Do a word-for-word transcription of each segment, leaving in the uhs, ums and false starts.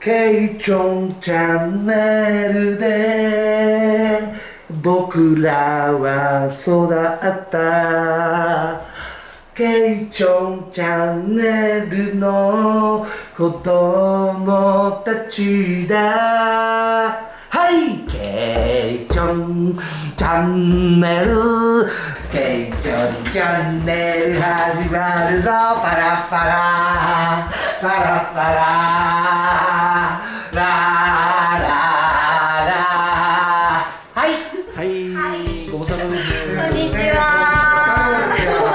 ケイチョンチャンネルで僕らは育ったケイチョンチャンネルの子供たちだ。はいケイチョンチャンネルケイチョンチャンネル始まるぞ。パラパラパラパララララはいはいご無沙汰です。 こんにちは。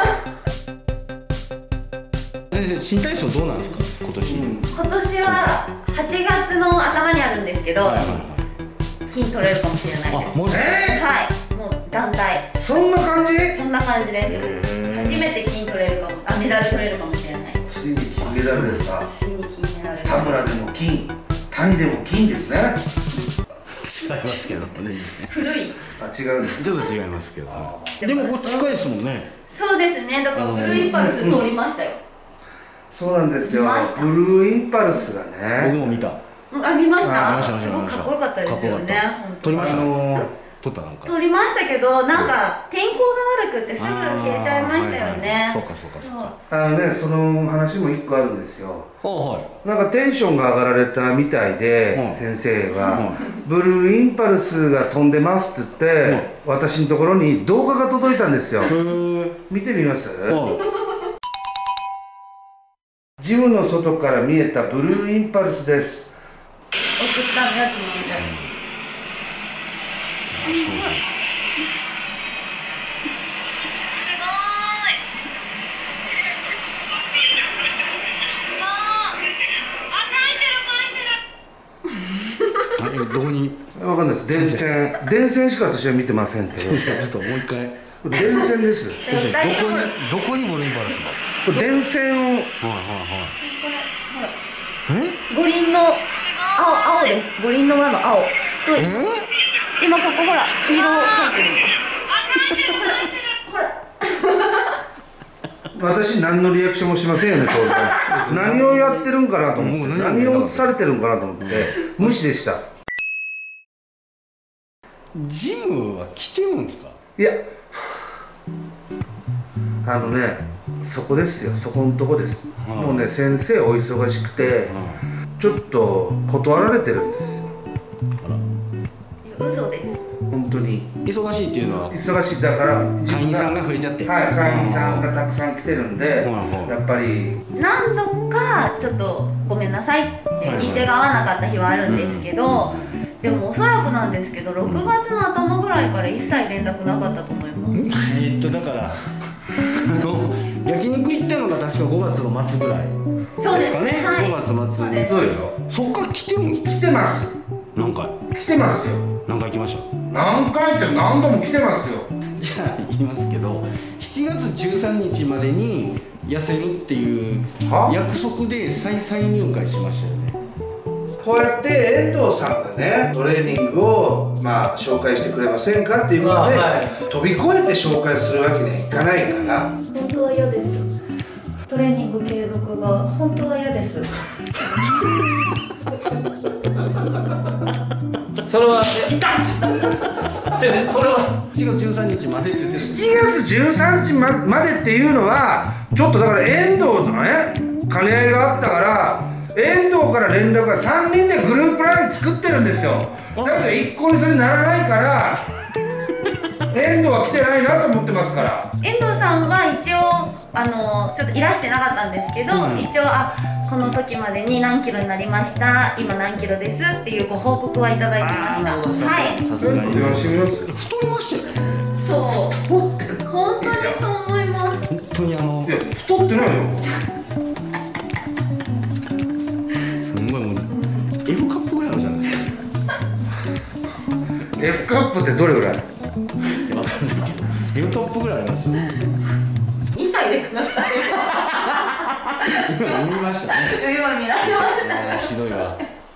先生、新体操どうなんですか今年？ 今年ははちがつの頭にあるんですけど、金取れるかもしれないです。 あ、もうえはい、もう団体ー、そんな感じ？ そんな感じです。初めて金取れるかも、あ、メダル取れるかもしれない。 ついに金メダルですか？ ついに金メダル。 田村でも金、谷でも金ですね。 違いますけどね。 古い。 あ、違うんです。 ちょっと違いますけど。でもこっち近いですもんね。 そうですね。だからブルーインパルス通りましたよ。 そうなんですよ。 見ましたブルーインパルスがね。 僕も見た。 あ、見ましあ、見また。 した見すごくましたかっこよかったですよね。 撮りました。 あのー、 撮ったなんか。 撮りましたけど、なんか天候が悪くてすぐ消えちゃいましたよね。 そうかそうかそうか。 あのね、その話も一個あるんですよ。 はなんかテンションが上がられたみたいで、 うん先生が、 うブルーインパルスが飛んでますって言って、私のところに動画が届いたんですよ。 いはい。へえ。 見てみます？ はジムの外から見えたブルーインパルスです。 送ったやつなんで。 い。どこに？ わかんないです。電線、電線しか私は見てませんけど。 ちょっともう一回。 これ電線です。 どこにどこにボルインパルスこれ電線を。 が？はいはいはい。え？ 五輪の青、青です。五輪の輪の青。 え？ 今ここほら、黄色入ってるんです。ほら。 私何のリアクションもしませんよね、当然。何をやってるんかなと思って、何をされてるんかなと思って無視でした。 ジムは来てるんですか？ いや、あのね、そこですよ、そこのとこです。 うんもうね、先生お忙しくて、ちょっと断られてるんですよ。 嘘です。 本当に忙しいっていうのは忙しい。だから会員さんが増えちゃって。 はい、会員さんがたくさん来てるんで、 うんやっぱり何度かちょっとごめんなさいって日程が合わなかった日はあるんですけど、でもおそらくなんですけどろくがつの頭ぐらいから一切連絡なかったと思います。 えーっとだからあの焼肉行ったのが確かごがつの末ぐらいそうですですかね。 はいごがつ末で。 そうでしょ。 そっから来てるんですか？ 来てます。 何回？ 来てますよ。 何回来ました？ 何回って何度も来てますよ。 じゃあ言いますけど、しちがつじゅうさんにちまでに痩せるっていうは約束で再再入会しましたよね。 こうやって遠藤さんがね、トレーニングをまあ紹介してくれませんかっていうことで、はい、飛び越えて紹介するわけにはいかないから。 本当は嫌です。トレーニング継続が本当は嫌です。 それは先生、それはしちがつじゅうさんにちまでって言ってる。 しちがつじゅうさんにち ま, までっていうのはちょっとだから遠藤のね兼ね合いがあったから、遠藤から連絡がさんにんでグループライン作ってるんですよ。だけど一向にそれならないから遠藤は来てないなと思ってますから。 遠藤さんは一応あのちょっといらしてなかったんですけど、うん、一応あこの時までに何キロになりました、今何キロですっていうご報告はいただきました。はい。 さすがに。 電話してみます。 太りましたよね。 そう。 太ってる。 本当にそう思います。 本当にあの。 いや太ってないよ。 すごいもう F カップぐらいあるじゃないですか。 F カップってどれぐらい？ いやわかんないけど F カップぐらいありますよ。 見ないでください。 今見ましたね。 今見られました。 ひどいわ。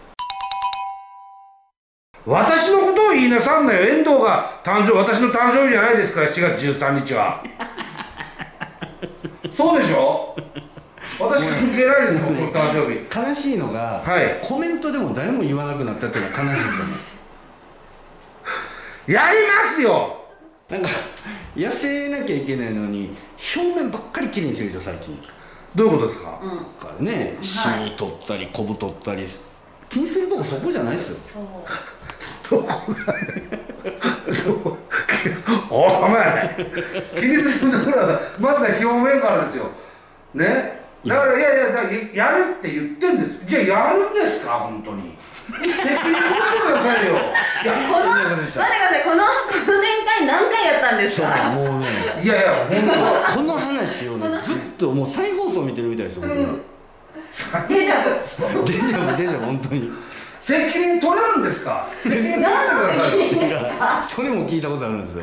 私のことを言いなさんなよ。遠藤が誕生、私の誕生日じゃないですから、しちがつじゅうさんにちは。そうでしょ？ 私関係ないですもん、この誕生日。 悲しいのが、 はい、 コメントでも誰も言わなくなったっていうのが悲しいですよね。 やりますよ。 なんか痩せなきゃいけないのに表面ばっかりきれいにしてるでしょ最近。 どういうことですか？ うん、 からね、シミ取ったりコブ取ったり、気にするとこそこじゃないですよ。 そうどこがお前気にするところはまずは表面からですよね。だからいやいやだからやるって言ってんです。じゃあやるんですか本当に。責任持ってくださいよ。いやこの待ってください、このこの年会何回やったんですか？ もうね、 いやいや本当この話をねずっともう再放送見てるみたいですよ。 うん、デジャブ。 デジャブデジャブ本当に。 責任取れるんですか？責任取ってください。 それも聞いたことあるんですよ。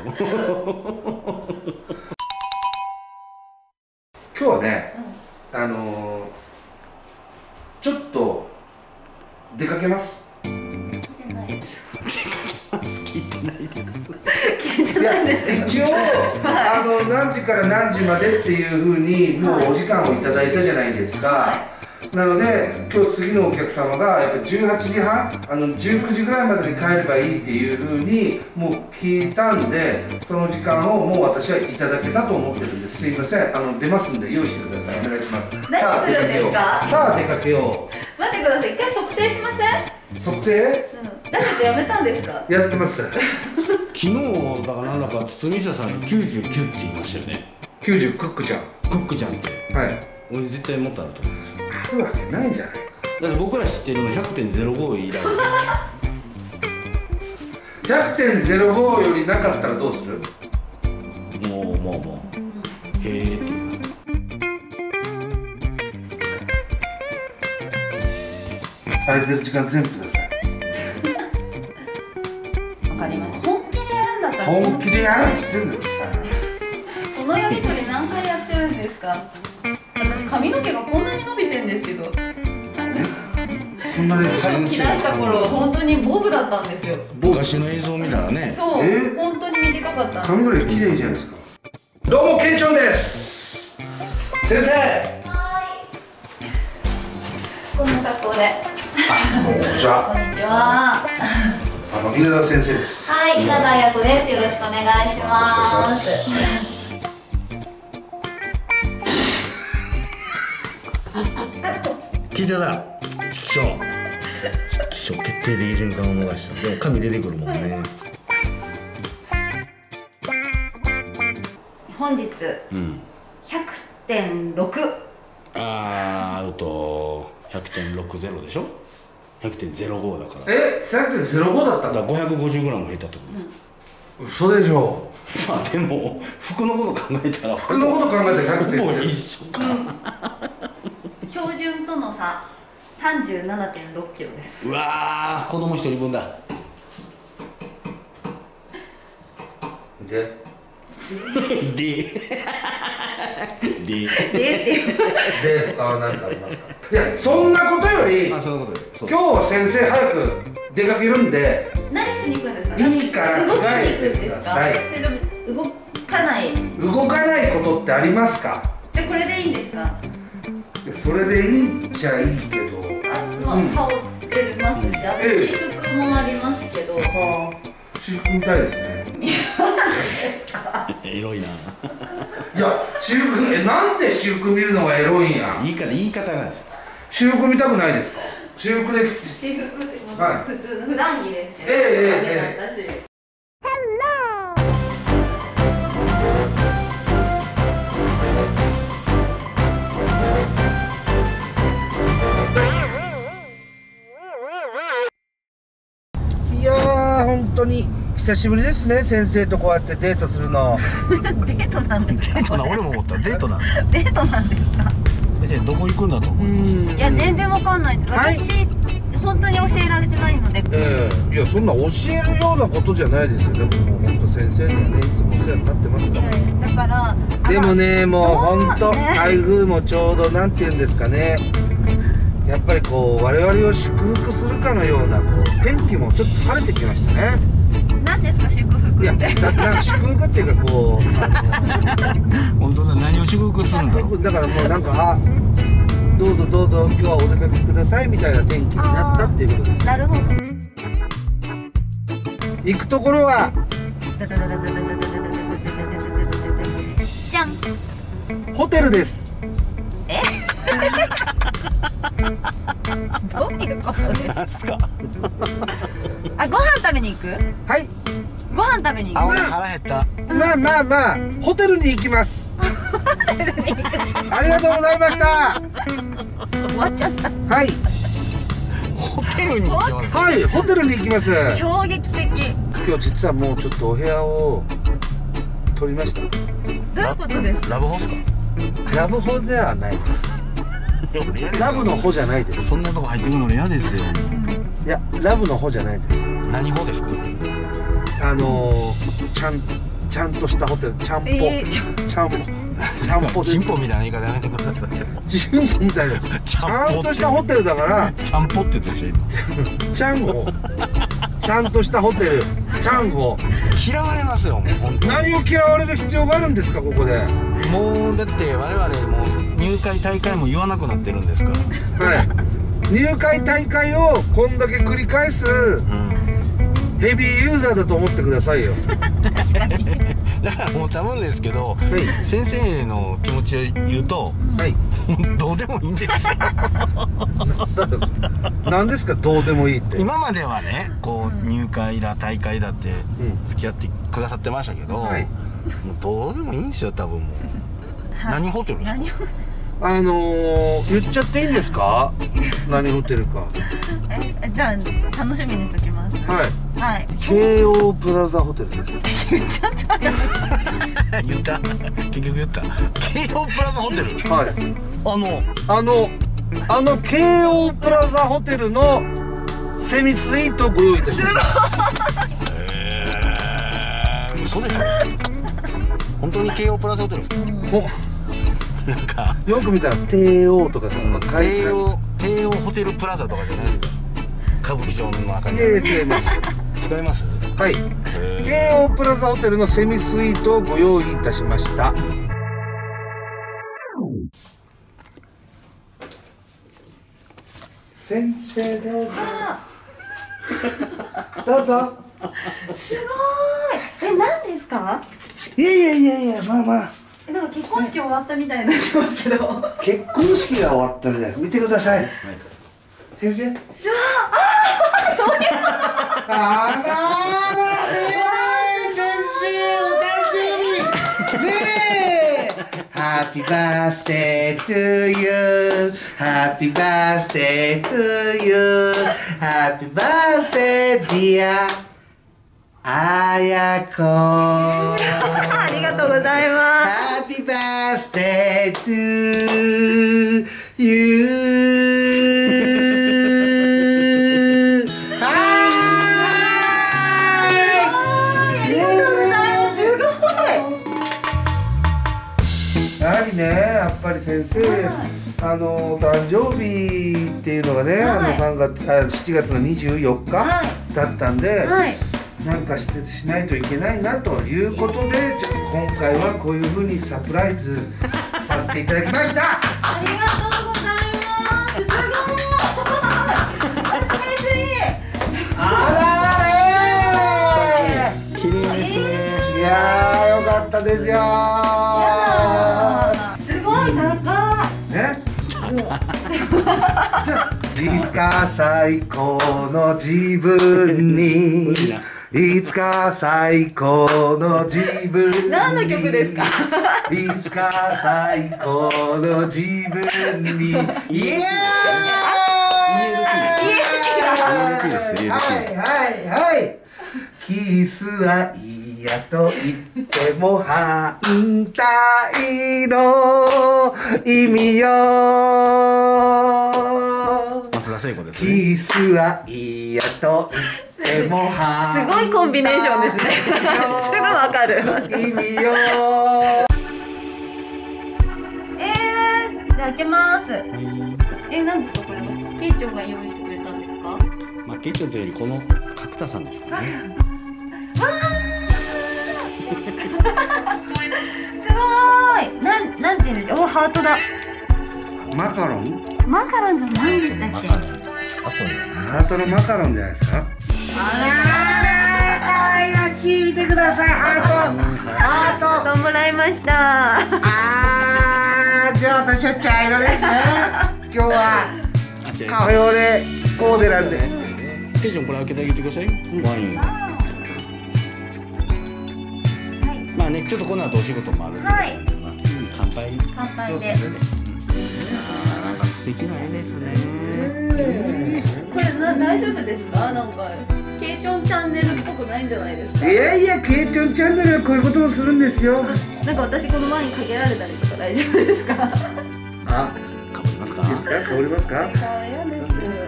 今日はね、うん、あのー、ちょっと出かけます。 聞いてないです。 聞いてないです。 聞いてないです。 一応あの何時から何時までっていうふうにもうお時間をいただいたじゃないですか。はい、なので今日次のお客様がやっぱじゅうはちじはん、あのじゅうくじぐらいまでに帰ればいいっていうふうにもう聞いたんで、その時間をもう私はいただけたと思ってるんです。すいません、あの出ますんで用意してください。お願いします。 何するんですか？ さあ出かけよう。 待ってください、一回測定しません？ 測定？ うん、ダイエットやめたんですか？ やってます。 昨日だからなんだか堤下さんにきゅうじゅうきゅうって言いましたよね。 きゅうじゅうクックちゃん。 クックちゃんって。 はい。 俺絶対もっとあると思います。 あるわけないんじゃないか。 だって僕ら知ってるの ひゃくてんゼロご 以来。 ひゃくてんゼロご よりなかったらどうする？ もうもうもうへえっていう。 空いてる時間全部ください。 わかります。本気でやるんだったら本気でやるって言ってんだよさ。 このやりとり何回やってるんですか？私髪の毛がこんなに伸びてんですけど。 そんなに切らした頃本当にボブだったんですよ。 昔の映像見たらね。 そう、本当に短かった。 髪ぐらい綺麗じゃないですか。どうもケンチョンです。先生。はい。 こんな格好で。 こんにちは。 こんにちは。 あの稲田先生です。 はい、稲田彩子です。よろしくお願いします。 聞いてた。チキショー。チキショー決定的瞬間を逃した。でも髪出てくるもんね。 本日、うん、ひゃくてんろく。 あー、アウトひゃくてんろくじゅうでしょ。ひゃくてんゼロごだから。 え、ひゃくてんゼロごだったんだ。 ごひゃくごじゅうグラム 減ったってことです。 うん、嘘でしょ。 まあでも服のこと考えたら服のこと考えたらひゃくてんほぼ一緒か。 標準との差 さんじゅうななてんろっキロです。 うわー、子供一人分だ。 ででででってで他は何かありますか？いや、そんなことより、 あ、そんなことより今日は先生早く出かけるんで。 何しに行くんですか？ いいから着替えてください。 動かない動かないことってありますか？ じゃあこれでいいんですか？ それでいいっちゃいいけど、 あ、その羽織ってますし、あと私服もありますけど、 私服みたいですね。 エロいな。 いや、私服、え、なんで私服見るのがエロいんや。 いいから言い方なんです。 私服見たくないですか？私服で。 私服で普通の普段着ですけど。 ええええええ。いやー、本当に久しぶりですね、先生とこうやってデートするの。 デートなんですか？ デートな、俺も思った。デートなんです。 デートなんですか？ 先生、どこ行くんだと思います？ いや、全然わかんないです。 はい、 私、本当に教えられてないので。 ええ、いや、そんな教えるようなことじゃないですよ。でも、もう本当先生にはね、いつもお世話になってますから。 いやいや、だから。 でもね、もう本当、台風もちょうど、なんていうんですかね。やっぱりこう我々を祝福するかのようなこう天気もちょっと晴れてきましたね。 何ですか祝福って？いや、 だなんか祝福っていうかこう本当だ、何を祝福するんだろう。 だからもうなんかあどうぞどうぞ今日はお出かけくださいみたいな天気になったっていうことです。 なるほど。 行くところはじゃん。 ホテルです。 えどういうことですか。 なんすか。 あ、ご飯食べに行く。 はい、 ご飯食べに行あ、 く。 俺腹減った。 まあまあまあホテルに行きます。ありがとうございました。 終わっちゃった。 はいホテルに行ってます。 はいホテルに行きます。 衝撃的。 今日実はもうちょっとお部屋を取りました。 どういうことですか。 ラブホっすか。 ラブホではないです。ラブのホじゃないです。 そんなとこ入ってくるの嫌ですよ。 いやラブのホじゃないです。 何ホですか。 あのー、ちゃんちゃんとしたホテル、ちゃんぽ、 えーちゃちゃんぽちゃんぽです。 チンポみたいな言い方やめてください。 チンポみたいなちゃんとしたホテルだからちゃんぽって言ってるし今。 ちゃんホちゃんとしたホテルちゃんホ。 嫌われますよもう本当に。 何を嫌われる必要があるんですかここで。 もうだって我々もう入会大会も言わなくなってるんですから。 はい入会大会をこんだけ繰り返すうんヘビーユーザーだと思ってくださいよ。 確かに。 だからもう多分ですけど、 はい先生の気持ちを言うとはいどうでもいいんですよ。 何ですかどうでもいいって。 今まではねこう入会だ大会だってうん付き合ってくださってましたけど、 はいもうどうでもいいんですよ多分もう。 はい何ホテルですか。 何を。 あのー、言っちゃっていいんですか何ホテルか。 え、じゃあ楽しみにしときます。 はいはい。 京王プラザホテルです。 言っちゃった。 言った結局言った京王プラザホテル。 はいあのあのあの京王プラザホテルのセミスイートをご用意いたしました。 えー、嘘でしょ。本当に京王プラザホテルですか。 おなんかよく見たら帝王とかが書いてあ京る。 王京王ホテルプラザとかじゃないですか。歌舞伎町の中に。 いやいや違います。 違います。 はいへー京王プラザホテルのセミスイートをご用意いたしました。先生どうぞどうぞ。 すごーい。え、何ですか。 いやいやいやいやまあまあえ、なんか結婚式終わったみたいになってますけど。 結婚式が終わったみたいな。見てください先生。 うわあー、そういうこと。 あらあら先生お誕生日ねえ。Happy birthday to you Happy birthday to you Happy birthday dear あやこありがとうございます。 Happy birthday to you やはりね、やっぱり先生、あの誕生日っていうのがね、 はいあのさんがつあしちがつのにじゅうよっかはいだったんで、 はい。 なんかしてしないといけないなということで、ちょっと今回はこういうふうにサプライズさせていただきました。 ありがとうございます。すごい。スカイツリー。 あらーれ綺麗ですね。 ー、いやーよかったですよやだー。すごい高い。 ね。じゃあいつか最高の自分にいつか最高の自分に何の曲ですか。 いつか最高の自分にイエーイはいはいはいキスは嫌と言っても反対の意味よ松田聖子ですね。 キスは嫌と言っても反対すごいコンビネーションですね。すぐわかる。 意味よえー、じゃあ開けます。え、何ですかこれは。ケイチョウが用意してくれたんですか。 まあケイチョウというよりこの角田さんですかね。 すごーい。なん、なんていうんですか。お、ハートだ。 マカロンマカロンじゃ何でしたっけ？ あとねハートのマカロンじゃないですか。あら可愛らしい、見てください、ハートハート。 ともらいました。 あー、じゃあ私は茶色ですね。今日はカフェオレコーデなんで。 ケイちゃんこれ開けてあげてください。ワイン。まあね、ちょっとこの後お仕事もあるんで、 はい。 乾杯。 乾杯で。 なんか素敵な絵ですね。 これな大丈夫ですか？なんかケイチョンチャンネルっぽくないんじゃないですか？ いやいや、ケイチョンチャンネルはこういうこともするんですよ。 なんか私このワインかけられたりとか大丈夫ですか？ あ、 かぶりますか？ いいですか、香りますか。 嫌です。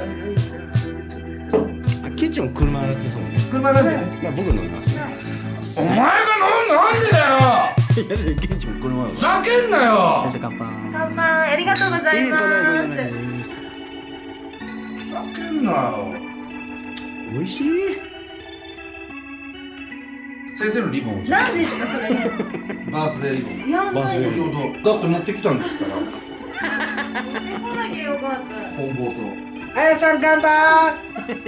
あ、ケイちゃん車だってそうね。 車なんでね。 まあ僕飲みます。 お前が飲んなんでだよ。 いやでもケイちゃん車だ。 ふざけんなよ。 先生乾杯。 乾杯、ありがとうございます。 ふざけんなよ。 美味しい。 先生のリボン。 何ですかそれ？ バースデーリボン。 いやないです。 ちょうどだって持ってきたんですから。 持ってこなきゃよかった。 本坊と。あやさん乾杯。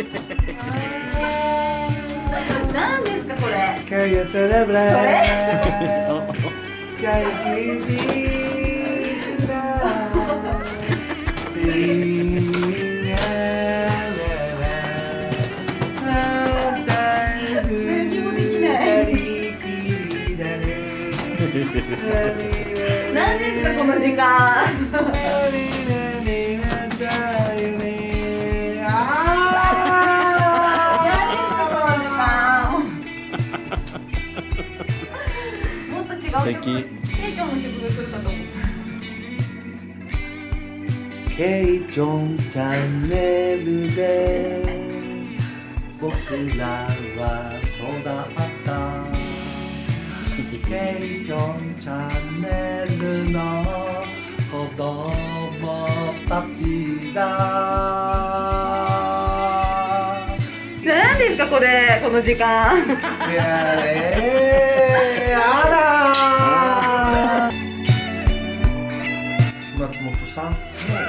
何ですかこれ？ Can you celebrate? それ？ Can you give me love? 何ですかこの時間？ 素敵。 ケイチョンの曲が来るかと思った。 ケイチョンチャンネルで僕らは育ったケイチョンチャンネルの子供たちだ。 何ですかこれこの時間？ やれーやだー。松本さん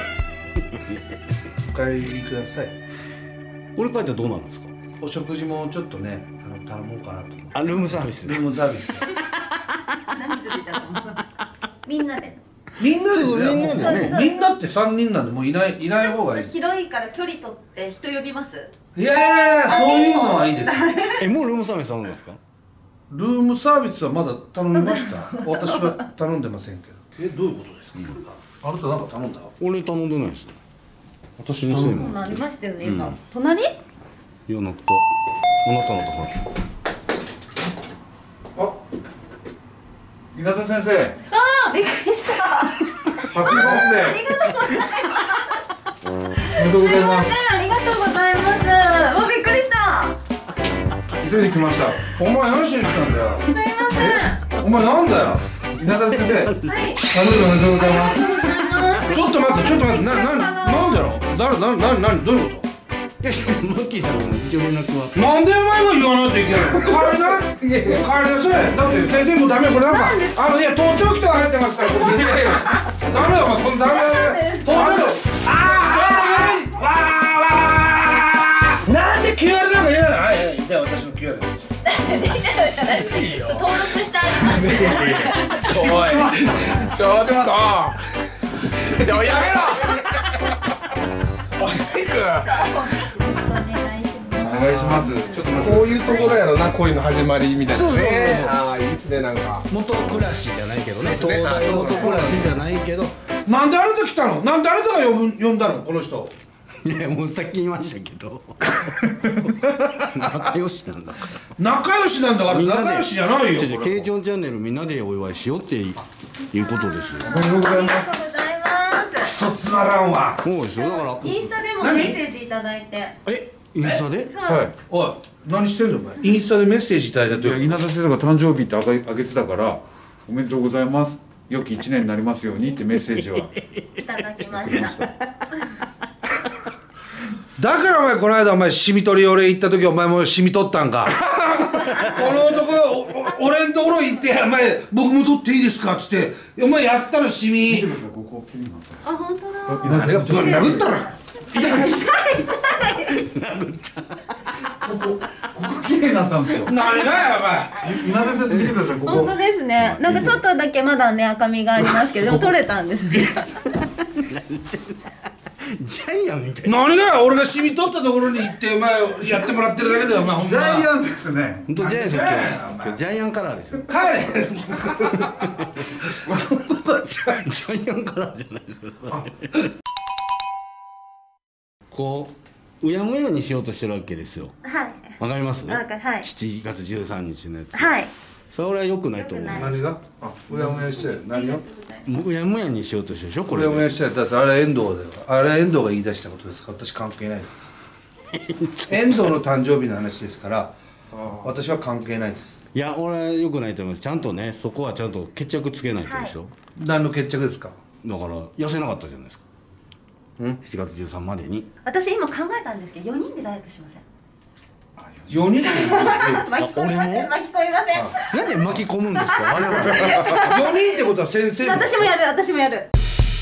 お帰りください。 俺帰ったらどうなるんですか？ お食事もちょっとね、あの頼もうかなと思って。 あ、ルームサービスで。 ルームサービス。 涙出ちゃった。みんなで。 みんなでね、 みんなでねもうみんなって三人なんでもういないいない方がいい。 広いから距離取って人呼びます？ いやいやいや、そういうのはいいです。 え、もうルームサービス頼んだんですか？ ルームサービスはまだ頼みました。私は頼んでませんけど。え、どういうことですか？あなたなんか頼んだ？ 俺頼んでないです。私のせいも。 なりましたよね今。 うん隣？ いや、なんかあなたのところ。 あ、稲田先生、 ああ、びっくりした。 ハッピーバースデー。 ありがとうございます。 おめでとうございます。 ありがとうございます。もうびっくりした。 急いで来ました。 お前何しに来たんだよ。 すいません。 お前なんだよ。 稲田先生、 はい。 誕生日おめでとうございます。 ちょっと待って、ちょっと待って、な、な、なんだろう。誰、な、な、な、どういうこいやいや、マッキーさんの一応連絡は。 と。なんでお前が言わないといけないの。帰りな。帰りなさい。だって先生もダメ、これなんか。あの、いや、盗聴器とか入ってますから。これ。ダメだ、お前、このダメだ。盗聴器。ああ、わあ、わあ。なんで キューアール なんか言うの。はい、はい、じゃあ、私の キューアール。 出ちゃうじゃない。そう登録してあります。 ちょい、ちょっと。でもやめろ。おいく。お願いします。ちょっとこういうところやろな、恋の始まりみたいなね。 そうそうそうそうああ、いいっすね、なんか。 元暮らしじゃないけどね。 そうですね東大元暮らしじゃないけど。 なんであなた来たの。なんであなたが呼ぶ、呼んだの、この人。 いや、もうさっき言いましたけど。仲良しなんだから。 仲良しなんだから、仲良しじゃないよ。 ケイチョンチャンネルみんなでお祝いしようっていうことですよ。 おめでとうございます。 ありがとうございます。 そつまらんわ。 そうですよ。だから。 インスタでもメッセージいただいて。 え、インスタで？ はい。 おい、何してんのお前。インスタでメッセージいただいたと。 いや、稲田先生が誕生日ってあげあげてたからおめでとうございます良き一年になりますようにってメッセージはいただきまし。 送りましたただからお前この間お前シミ取り俺行った時お前もシミ取ったんか。この男おお俺んところ行って「お前僕も取っていいですか?」っつってお前やったらシミ。 見てください、ここ綺麗になった。 あ、本当だ。 何がぶん殴ったらここここ綺麗になったんですよ。 何がやばい。 稲田先生見てください。ここ本当ですね。なんかちょっとだけまだね赤みがありますけど、でも取れたんですね。 ジャイアンみたいな。 何がや、俺が染み取ったところに行ってお前やってもらってるだけだよお前。ほんまジャイアンですね。 本当ジャイアンですよ。今日今日ジャイアンカラーですよ。 帰れ。 ジャイアンカラーじゃないですか。こううやむやにしようとしてるわけですよ。 はい。 わかります？ なんかはい。 しちがつじゅうさんにちのやつ。 はい。 それは良くないと思う。 何が？あ、うやむやして何を？ うやむやにしようとしてるでしょこれ。 うやむやしてだってあれ遠藤だよ。あれ遠藤が言い出したことですから私関係ないです。遠藤の誕生日の話ですから私は関係ないです。 いや俺は良くないと思います。ちゃんとねそこはちゃんと決着つけないとでしょ。 何の決着ですか？ だから痩せなかったじゃないですか。 うんしちがつじゅうさんまでに。 私今考えたんですけど、よにんでダイエットしません？ よにんで巻き込みません。巻き込みません。 なんで巻き込むんですか我々。 よにんってことは先生も私もやる、私もやる。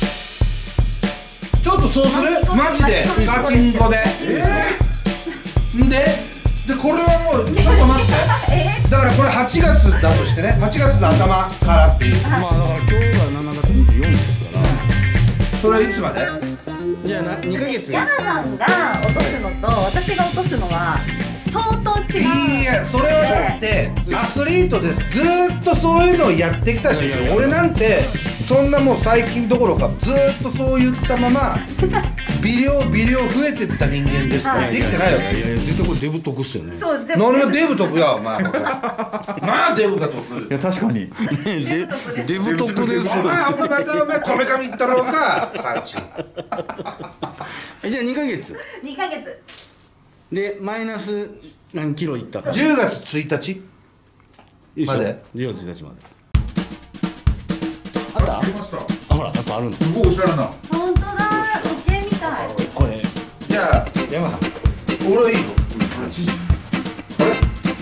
ちょっとそうする？マジでガチンコで。んででこれはもうちょっと待って。だからこれはちがつだとしてね、はちがつの頭からっていう。 まあだから今日がしちがつにじゅうよっかですから。 それはいつまで？ じゃあなにかげつ。 ヤナさんが落とすのと私が落とすのは相当違う。 いやそれはだってアスリートです。ずーっとそういうのをやってきたし、俺なんてそんなもう最近どころかずーっとそういったまま微量微量増えてった人間ですから、 はいできてないよ。 いやいや絶対これデブ得っすよね。 そう、全部何がデブ得やお前。まあデブが得。 いや確かに。 デデブ得ですよ。 お前お前またお前こめかみいったろうかパンチ。 えじゃあにかげつにかげつ。 でマイナス何キロいったか。 じゅうがつついたちまで。 じゅうがつついたちまで。あった？ 出ました。 あほらやっぱあるんです。 すごいおしゃれな。 本当だ、時計みたい。 これじゃあ山さん。 俺はいいよ。あれ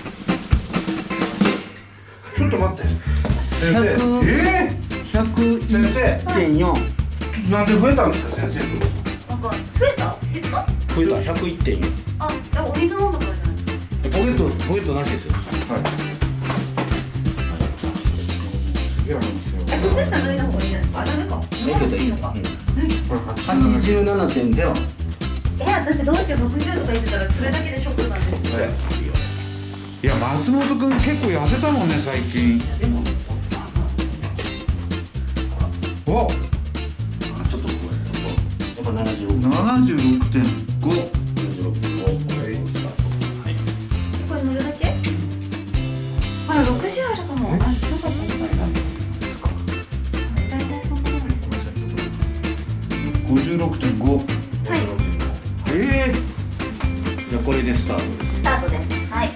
ちょっと待って先生。 え百先生点四。 なんで増えたんですか先生。 なんか増えた？減った？ 増えた百一点四。 あ、でもお水飲んだからじゃないですか。 ポケットポケットなしですよ。 すげえあるんですよ。 え、靴下脱いだ方がいいじゃないですか。あ、ダメか。 いいけどいいのか。八十七点ゼロ。 え、私どうしよう、ろくじゅうとか言ってたらそれだけでショックなんですよ。 いや松本くん結構痩せたもんね最近。 でもお、 ちょっとこれやっぱ七十六。 七十六点五。 七十六点五。スタート。 これ乗るだけ？ほら、ろくじゅうあるかも。あ、よかったよかった。大体そんなもんです。 五十六点五。 はい。 ええ。 じゃあこれでスタートです。 スタートです。はい。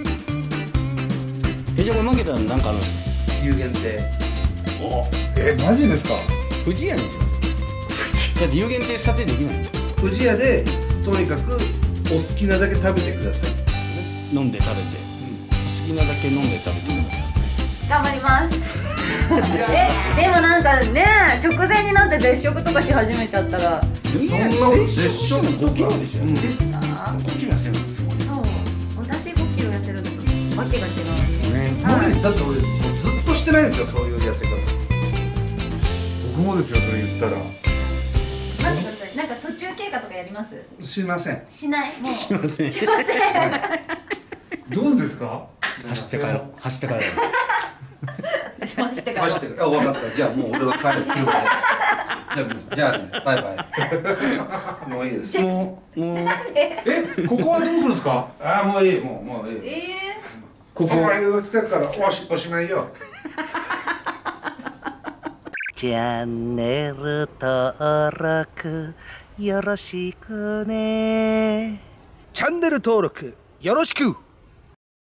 えじゃあこれ負けたらなんかあるんですか。 有限定。 お。 えマジですか。 富士屋にしますだって有限定撮影できない富士屋でとにかくお好きなだけ食べてください。 飲んで食べて、好きなだけ飲んで食べてください。 頑張りますえ、でもなんかね、直前になって絶食とかし始めちゃったらそんなこと絶食とか。 ごキロでしょ。 ですか？ ごキロ痩せるんですごいそう、私ごキロ痩せるのとわけが違うんで、 ね。 はい無理だって俺もうずっとしてないんですよそういう痩せ方。 僕もですよそれ言ったら。 待ってください。なんか途中経過とかやります？ しません。 しない。もうすいません。 しませんどうですか。 走って帰ろう。走って帰ろう。 しましてから走ってる。あ、分かった。じゃあもう俺は帰る。じゃあね、バイバイ。もういいです。 もうもうえここはどうするんですか。 あ、もういい。もうもういい。 えここ。 お前が来たからおしおしまいよ。チャンネル登録よろしくね。チャンネル登録よろしく。